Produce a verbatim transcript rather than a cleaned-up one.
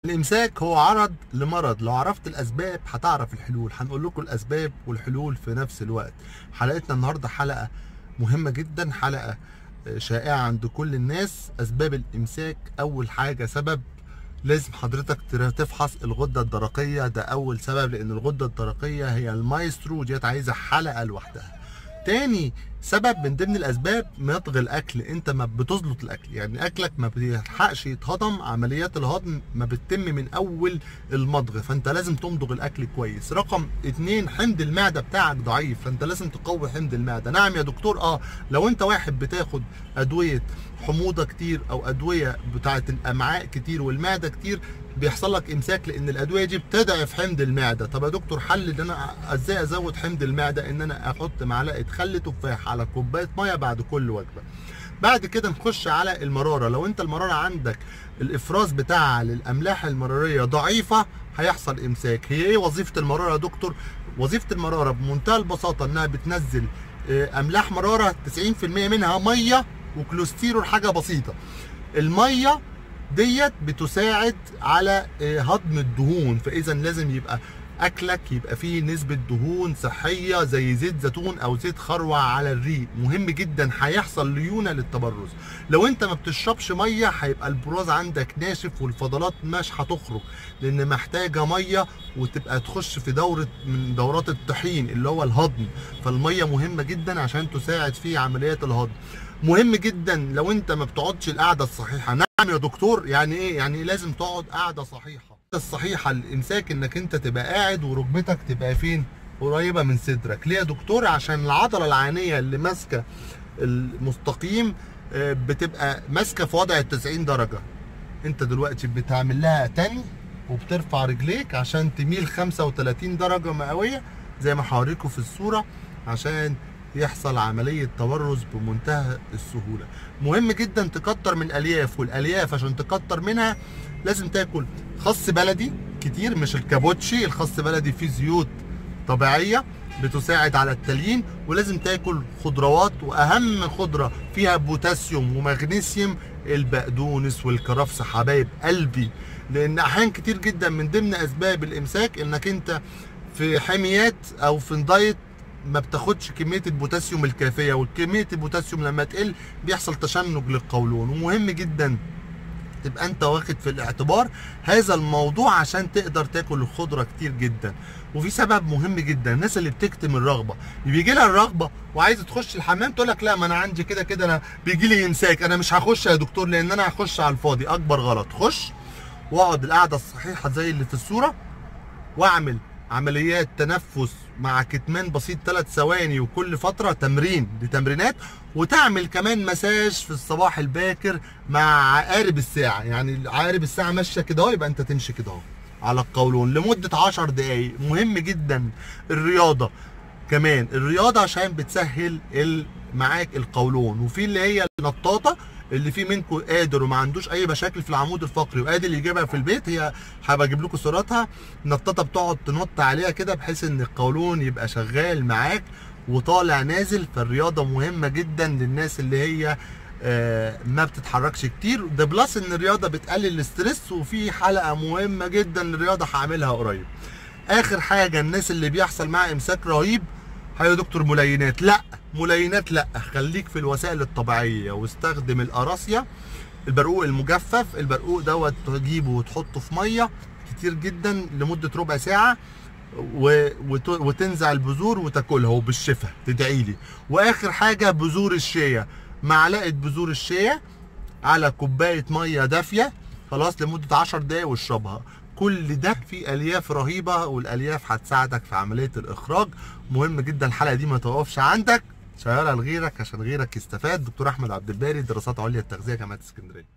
الامساك هو عرض لمرض، لو عرفت الاسباب هتعرف الحلول. هنقول لكم الاسباب والحلول في نفس الوقت. حلقتنا النهارده حلقه مهمه جدا، حلقه شائعه عند كل الناس. اسباب الامساك، اول حاجه سبب لازم حضرتك تفحص الغده الدرقيه، ده اول سبب، لان الغده الدرقيه هي المايسترو ديت عايزه حلقه لوحدها. تاني سبب من ضمن الاسباب مضغ الاكل، انت ما بتزلط الاكل، يعني اكلك ما بيلحقش يتهضم، عمليات الهضم ما بتتم من اول المضغ، فانت لازم تمضغ الاكل كويس. رقم اتنين، حمض المعده بتاعك ضعيف، فانت لازم تقوي حمض المعده. نعم يا دكتور، اه لو انت واحد بتاخد ادويه حموضه كتير او ادويه بتاعه الامعاء كتير والمعده كتير بيحصل لك امساك، لان الادويه دي بتضعف حمض المعده. طب يا دكتور حل ان انا ازاي ازود حمض المعده؟ ان انا احط معلقه خل تفاح على كوبايه ميه بعد كل وجبه. بعد كده نخش على المراره. لو انت المراره عندك الافراز بتاعها للاملاح المراريه ضعيفه هيحصل امساك. هي ايه وظيفه المراره يا دكتور؟ وظيفه المراره بمنتهى البساطه انها بتنزل املاح مراره تسعين في المية منها ميه وكوليسترول حاجه بسيطه. الميه ديت بتساعد على هضم الدهون، فاذا لازم يبقى اكلك يبقى فيه نسبه دهون صحيه زي زيت زيتون او زيت خروع على الريق. مهم جدا، هيحصل ليونه للتبرز. لو انت ما بتشربش ميه هيبقى البراز عندك ناشف والفضلات مش هتخرج، لان محتاجه ميه وتبقى تخش في دوره من دورات الطحين اللي هو الهضم. فالميه مهمه جدا عشان تساعد في عمليات الهضم. مهم جدا لو انت ما بتقعدش القعده الصحيحه. نعم يا دكتور، يعني ايه؟ يعني لازم تقعد قعده صحيحه. الصحيحه الامساك انك انت تبقى قاعد وركبتك تبقى فين؟ قريبه من صدرك. ليه يا دكتور؟ عشان العضله العانيه اللي ماسكه المستقيم بتبقى ماسكه في وضع تسعين درجه. انت دلوقتي بتعمل لها تاني وبترفع رجليك عشان تميل خمسة وتلاتين درجه مئويه زي ما هوريكم في الصوره، عشان يحصل عملية تبرز بمنتهى السهولة. مهم جدا تكتر من الألياف، والألياف عشان تكتر منها لازم تاكل خس بلدي كتير، مش الكابوتشي. الخس بلدي فيه زيوت طبيعية بتساعد على التليين، ولازم تاكل خضروات، وأهم خضرة فيها بوتاسيوم ومغنيسيوم البقدونس والكرفس حبايب قلبي. لأن أحيان كتير جدا من ضمن أسباب الإمساك إنك أنت في حميات أو في دايت ما بتاخدش كميه البوتاسيوم الكافيه، وكميه البوتاسيوم لما تقل بيحصل تشنج للقولون. ومهم جدا تبقى انت واخد في الاعتبار هذا الموضوع عشان تقدر تاكل الخضره كتير جدا. وفي سبب مهم جدا، الناس اللي بتكتم الرغبه، بيجي لها الرغبه وعايزه تخش الحمام تقول لك لا ما انا عندي كده كده انا بيجي لي امساك، انا مش هخش يا دكتور لان انا هخش على الفاضي. اكبر غلط. خش واقعد القعده الصحيحه زي اللي في الصوره، واعمل عمليات تنفس مع كتمان بسيط ثلاث ثواني، وكل فتره تمرين، دي تمرينات. وتعمل كمان مساج في الصباح الباكر مع عقارب الساعه، يعني عقارب الساعه ماشيه كده اهو، يبقى انت تمشي كده اهو على القولون لمده عشر دقائق. مهم جدا الرياضه كمان، الرياضه عشان بتسهل معاك القولون. وفي اللي هي النطاطه، اللي في منكم قادر وما عندوش اي مشاكل في العمود الفقري وقادر يجيبها في البيت، هي هبقى اجيب لكم صورتها. النطاطه بتقعد تنط عليها كده بحيث ان القولون يبقى شغال معاك وطالع نازل. فالرياضه مهمه جدا للناس اللي هي آه ما بتتحركش كتير. ده بلس ان الرياضه بتقلل الاسترس. وفي حلقه مهمه جدا للرياضه هعملها قريب. اخر حاجه، الناس اللي بيحصل معاها امساك رهيب، هيا دكتور ملينات؟ لا، ملينات لا، خليك في الوسائل الطبيعيه واستخدم القراصيه، البرقوق المجفف. البرقوق دوت تجيبه وتحطه في ميه كتير جدا لمده ربع ساعه، وتنزع البذور وتاكلها وبالشفا تدعي لي. واخر حاجه بذور الشيا، معلقه بذور الشيا على كوبايه ميه دافيه خلاص لمده عشر دقايق واشربها. كل ده فيه الياف رهيبه، والالياف هتساعدك في عمليه الاخراج. مهم جدا الحلقه دي ما توقفش عندك، شيرها لغيرك عشان غيرك يستفاد. دكتور احمد عبد الباري، دراسات عليا التغذيه، جامعه اسكندريه.